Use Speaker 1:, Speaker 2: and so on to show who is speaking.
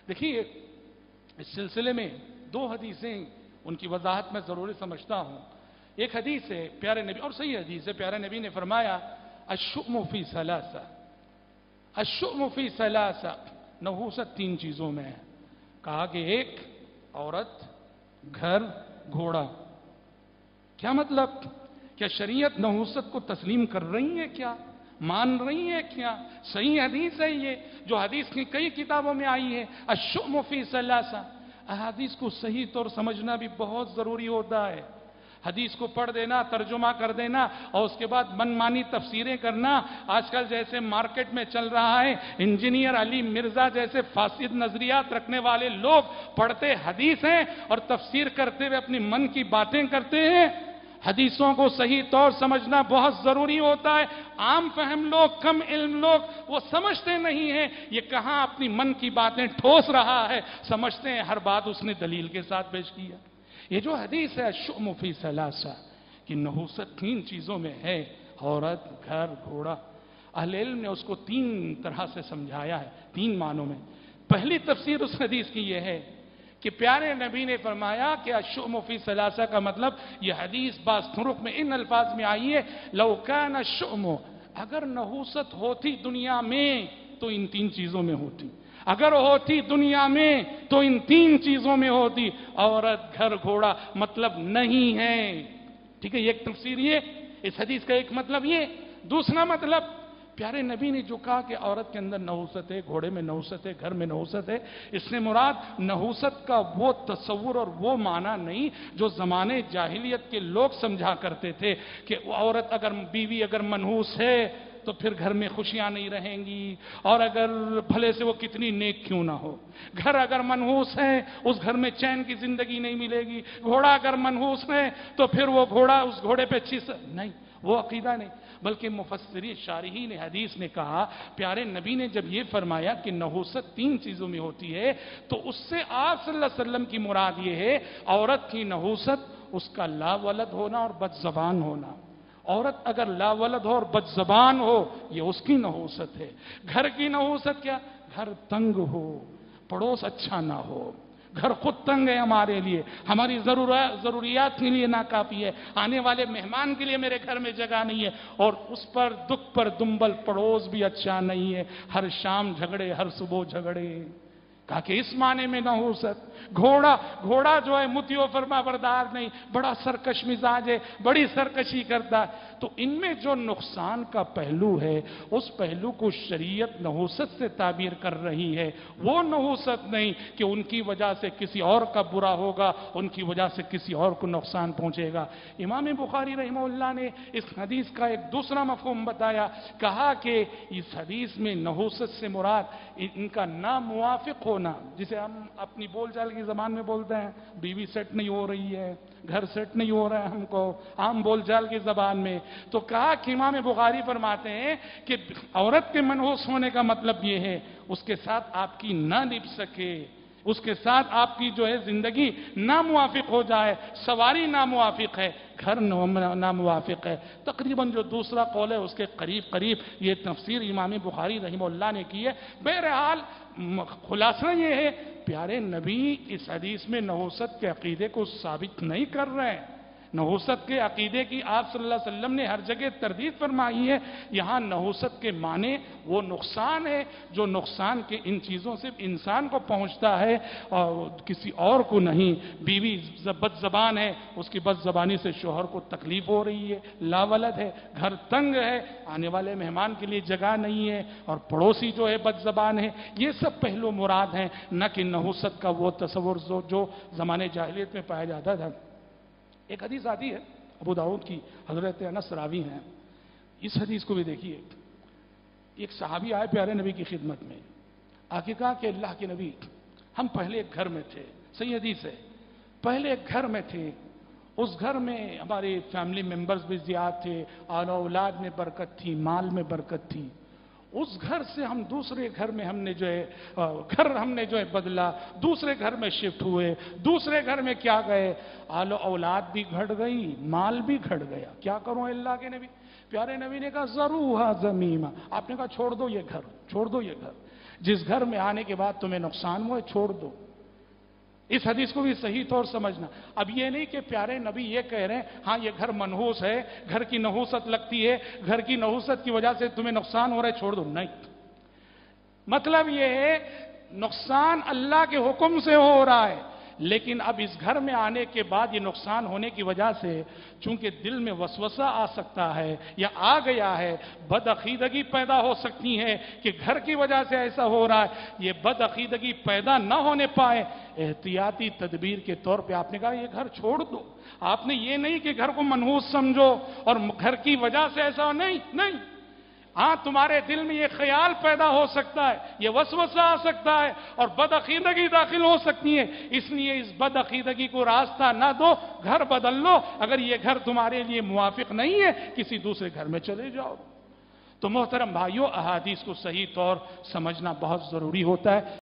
Speaker 1: دیکھیے اس سلسلے میں دو حدیثیں ان کی وضاحت میں ضروری سمجھتا ہوں. ایک حدیث ہے پیارے نبی، اور صحیح حدیث ہے، پیارے نبی نے فرمایا الشؤم فی ثلاثہ، الشؤم فی ثلاثہ، نحوست تین چیزوں میں ہے. کہا کہ ایک عورت، گھر، گھوڑا. کیا مطلب؟ کیا شریعت نحوست کو تسلیم کر رہی ہے؟ کیا مان رہی ہے؟ کیا صحیح حدیث ہے یہ جو حدیث کی کئی کتابوں میں آئی ہے، الشؤم فی ثلاثہ. احادیث کو صحیح طور سمجھنا بھی بہت ضروری ہوتا ہے. حدیث کو پڑھ دینا، ترجمہ کر دینا اور اس کے بعد من مانی تفسیریں کرنا، آج کل جیسے مارکیٹ میں چل رہا ہے، انجینئر علی مرزا جیسے فاسد نظریات رکھنے والے لوگ پڑھتے حدیث ہیں اور تفسیر کرتے ہوئے اپنی من کی باتیں کرتے ہیں. حدیثوں کو صحیح طور سمجھنا بہت ضروری ہوتا ہے. عام فہم لوگ، کم علم لوگ وہ سمجھتے نہیں ہیں یہ کہاں اپنی من کی باتیں ٹھوس رہا ہے، سمجھتے ہیں ہر بات اس نے دلیل کے ساتھ پیش کیا. یہ جو حدیث ہے الشؤم فی ثلاثہ کہ نحوست تین چیزوں میں ہے، عورت، گھر، گھوڑا. اہل علم نے اس کو تین طرح سے سمجھایا ہے، تین معنوں میں. پہلی تفسیر اس حدیث کی یہ ہے کہ پیارے نبی نے فرمایا کہ الشؤم فی ثلاثہ کا مطلب، یہ حدیث بعض طرق میں ان الفاظ میں آئی ہے لو کان الشؤم، اگر نحوست ہوتی دنیا میں تو ان تین چیزوں میں ہوتی. اگر ہوتی دنیا میں تو ان تین چیزوں میں ہوتی. عورت، گھر، گھوڑا مطلب نہیں ہے. ٹھیک ہے، ایک تفسیر یہ، اس حدیث کا ایک مطلب یہ. دوسرا مطلب، پیارے نبی نے جو کہا کہ عورت کے اندر نحوست ہے، گھوڑے میں نحوست ہے، گھر میں نحوست ہے، اس نے مراد نحوست کا وہ تصور اور وہ معنی نہیں جو زمانے جاہلیت کے لوگ سمجھا کرتے تھے کہ عورت اگر بیوی اگر منحوس ہے تو پھر گھر میں خوشیاں نہیں رہیں گی، اور اگر بھلے سے وہ کتنی نیک کیوں نہ ہو. گھر اگر منحوس ہے اس گھر میں چین کی زندگی نہیں ملے گی. گھوڑا اگر منحوس ہے تو پھر وہ گھوڑا، اس گھوڑے پہ نہیں، وہ عقیدہ نہیں. بلکہ مفسرین شارحین حدیث نے کہا پیارے نبی نے جب یہ فرمایا کہ نحوست تین چیزوں میں ہوتی ہے تو اس سے آپ صلی اللہ علیہ وسلم کی مراد یہ ہے عورت کی نحوست اس کا لا ولد ہونا اور بد زبان ہونا. عورت اگر لا ولد ہو اور بد زبان ہو یہ اس کی نحوست ہے. گھر کی نحوست کیا؟ گھر تنگ ہو، پڑوس اچھا نہ ہو. گھر خود تنگ ہے ہمارے لیے، ہماری ضروریات کے لیے ناکافی ہے، آنے والے مہمان کے لیے میرے گھر میں جگہ نہیں ہے، اور اس پر دکھ پر دنبل پڑوس بھی اچھا نہیں ہے، ہر شام جھگڑے، ہر صبح جھگڑے. کہا کہ اس معنی میں نحوست. گھوڑا جو ہے مطیع و فرما بردار نہیں، بڑا سرکش مزاج ہے، بڑی سرکشی کرتا ہے. تو ان میں جو نقصان کا پہلو ہے اس پہلو کو شریعت نحوست سے تعبیر کر رہی ہے. وہ نحوست نہیں کہ ان کی وجہ سے کسی اور کا برا ہوگا، ان کی وجہ سے کسی اور کو نقصان پہنچے گا. امام بخاری رحمہ اللہ نے اس حدیث کا ایک دوسرا مفہوم بتایا. کہا کہ اس حدیث میں نحوست سے مراد ان کا ناموافق ہونا، جسے ہم اپنی بول چال کی زبان میں بولتے ہیں بیوی سیٹ نہیں ہو رہی ہے، گھر سیٹ نہیں ہو رہا ہے ہم کو عام بول چال کی زبان میں. تو کہا کہ امام بخاری فرماتے ہیں کہ عورت کے منحوس ہونے کا مطلب یہ ہے اس کے ساتھ آپ کی نہ نبھ سکے، اس کے ساتھ آپ کی جو ہے زندگی ناموافق ہو جائے. سواری ناموافق ہے، گھر ناموافق ہے. تقریباً جو دوسرا قول ہے اس کے قریب یہ تفسیر امام بخاری رحمہ اللہ نے کی ہے. بہرحال خلاصہ یہ ہے پیارے نبی اس حدیث میں نحوست کے عقیدے کو ثابت نہیں کر رہے ہیں. نحوست کے عقیدے کی آپ صلی اللہ علیہ وسلم نے ہر جگہ تردید فرمائی ہے. یہاں نحوست کے معنی وہ نقصان ہے جو نقصان کے ان چیزوں سے انسان کو پہنچتا ہے اور کسی اور کو نہیں. بیوی بد زبان ہے، اس کی بد زبانی سے شوہر کو تکلیف ہو رہی ہے، لا ولد ہے، گھر تنگ ہے، آنے والے مہمان کے لیے جگہ نہیں ہے، اور پڑوسی جو ہے بد زبان ہے. یہ سب پہلو مراد ہیں، نہ کہ نحوست کا وہ تصور جو زمانے جاہلیت میں پایا جاتا تھا. ایک حدیث آتی ہے ابو داؤد کی، حضرت انس راوی ہیں. اس حدیث کو بھی دیکھیے. ایک صحابی آئے پیارے نبی کی خدمت میں، آ کے کہا کہ اللہ کے نبی ہم پہلے ایک گھر میں تھے. صحیح حدیث ہے. پہلے ایک گھر میں تھے، اس گھر میں ہمارے فیملی ممبرز بھی زیادہ تھے، اور اولاد میں برکت تھی، مال میں برکت تھی. اس گھر سے ہم دوسرے گھر میں ہم نے جو ہے بدلا، دوسرے گھر میں شفٹ ہوئے. دوسرے گھر میں کیا گئے، اولاد بھی گھٹ گئی، مال بھی گھٹ گیا. کیا کروں اللہ کے نبی؟ پیارے نبی نے کہا ضروہا زمیمہ. آپ نے کہا چھوڑ دو یہ گھر، چھوڑ دو یہ گھر. जिस घर में आने के बाद तुम्हें नुकसान हुआ छोड़ दो। इस हदीस को भी सही तौर समझना। अब ये नहीं कि प्यारे नबी ये कह रहे हैं हाँ ये घर मनहूस है, घर की नहूसत लगती है, घर की नहूसत की वजह से तुम्हें नुकसान हो रहा है छोड़ दो, नहीं। मतलब ये है नुकसान अल्लाह के हुक्म से हो रहा है, लेकिन अब इस घर में आने के बाद ये नुकसान होने की वजह से चूंकि दिल में वसवसा आ सकता है या आ गया है, बदअकीदगी पैदा हो सकती है कि घर की वजह से ऐसा हो रहा है, ये बदअकीदगी पैदा ना होने पाए एहतियाती तदबीर के तौर पे आपने कहा ये घर छोड़ दो। आपने ये नहीं कि घर को मनहूस समझो और घर की वजह से ऐसा हो, नहीं नहीं। हाँ तुम्हारे दिल में ये ख्याल पैदा हो सकता है, ये वसवसा आ सकता है और बदअकीदगी दाखिल हो सकती है, इसलिए इस बदअकीदगी को रास्ता ना दो, घर बदल लो। अगर ये घर तुम्हारे लिए मुवाफिक नहीं है किसी दूसरे घर में चले जाओ। तो मोहतरम भाइयों, अहादीस को सही तौर समझना बहुत जरूरी होता है।